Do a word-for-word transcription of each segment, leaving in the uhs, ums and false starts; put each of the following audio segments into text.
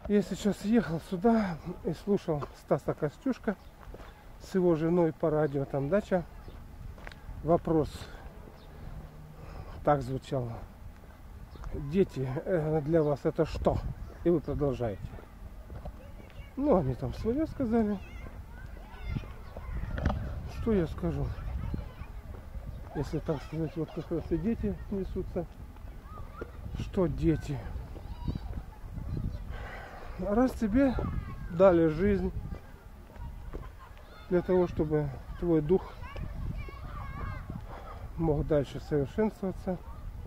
Я сейчас ехал сюда и слушал Стаса Костюшка с его женой по радио, там дача. Вопрос так звучал: дети для вас это что? И вы продолжаете. Ну, они там свое сказали. Что я скажу? Если так сказать, вот как раз и дети несутся. Что дети? Раз тебе дали жизнь для того, чтобы твой дух мог дальше совершенствоваться,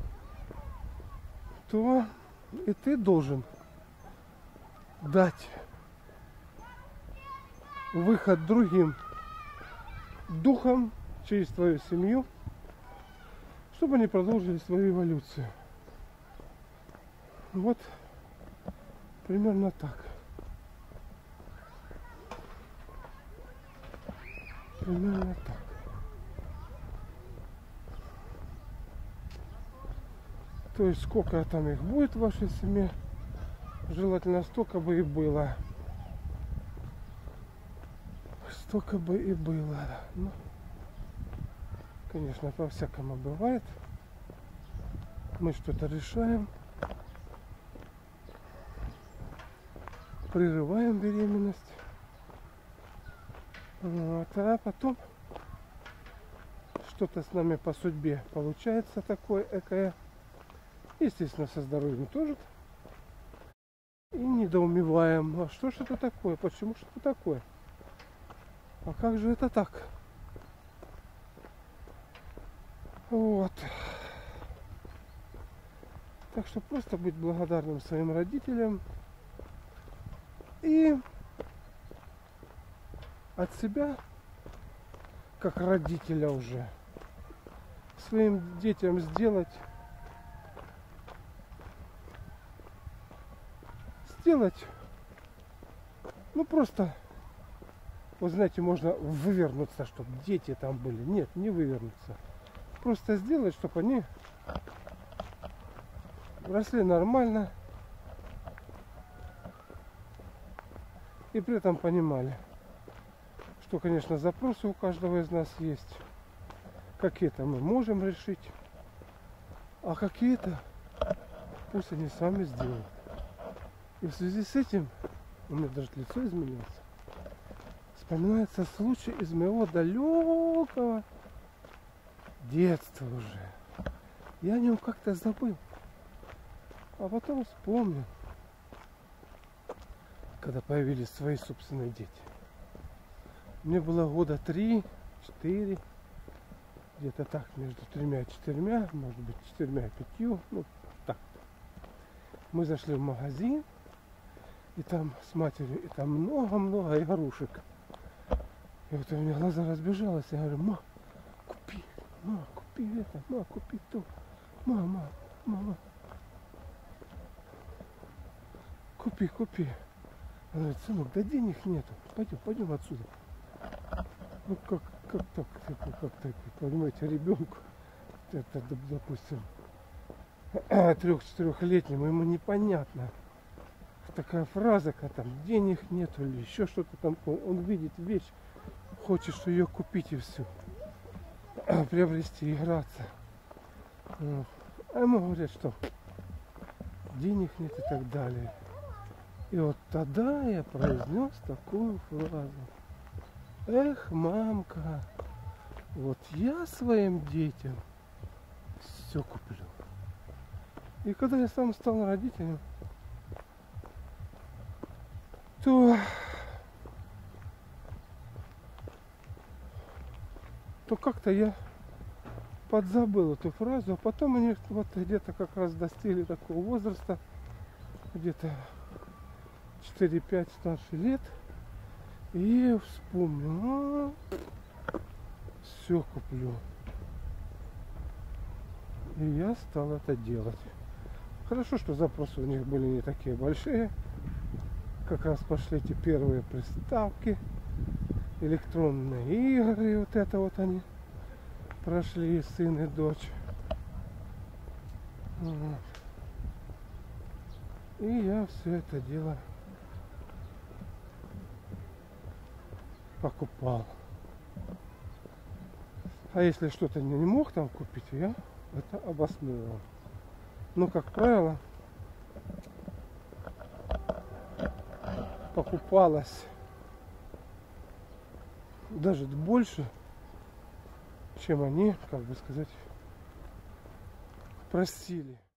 то и ты должен дать выход другим духам через твою семью, чтобы они продолжили свою эволюцию. Вот примерно так. Примерно так. То есть сколько там их будет в вашей семье, желательно столько бы и было. Столько бы и было. Ну, конечно, по-всякому бывает. Мы что-то решаем. Прерываем беременность. Вот, а потом что-то с нами по судьбе получается такое экое. Естественно, со здоровьем тоже. И недоумеваем, а что ж это такое, почему ж это такое? А как же это так? Вот. Так что просто быть благодарным своим родителям. И от себя, как родителя уже, своим детям сделать, сделать, ну просто, вы знаете, можно вывернуться, чтобы дети там были. Нет, не вывернуться. Просто сделать, чтобы они росли нормально и при этом понимали, что, конечно, запросы у каждого из нас есть. Какие-то мы можем решить, а какие-то пусть они сами сделают. И в связи с этим у меня даже лицо изменилось. Вспоминается случай из моего далекого детства уже. Я о нем как-то забыл. А потом вспомнил, когда появились свои собственные дети. Мне было года три-четыре, где-то так, между тремя и четырьмя, может быть, четырьмя и пятью, ну так. Мы зашли в магазин, и там с матерью, и там много-много игрушек. И вот у меня глаза разбежалось, я говорю: ма, купи, ма, купи это, ма, купи то, мама, мама, купи, купи. Она говорит: сынок, да денег нету, пойдем, пойдем отсюда. Ну как, как так, как так, понимаете, ребенку, это, допустим, трех-четырехлетнему, ему непонятно. Такая фраза, когда там денег нету или еще что-то там, он видит вещь, хочет, что ее купить и все, приобрести, играться. А ему говорят, что денег нет и так далее. И вот тогда я произнес такую фразу: эх, мамка, вот я своим детям все куплю. И когда я сам стал родителем, то, то как-то я подзабыл эту фразу, а потом они вот где-то как раз достигли такого возраста, где-то четыре-пять старше лет, и я вспомнил: а, все куплю. И я стал это делать. Хорошо, что запросы у них были не такие большие. Как раз пошли эти первые приставки, электронные игры, и вот это вот они прошли, и сын, и дочь. Вот. И я все это дело покупал. А если что-то не мог там купить, я это обосновывал. Но, как правило, покупалось даже больше, чем они, как бы сказать, просили.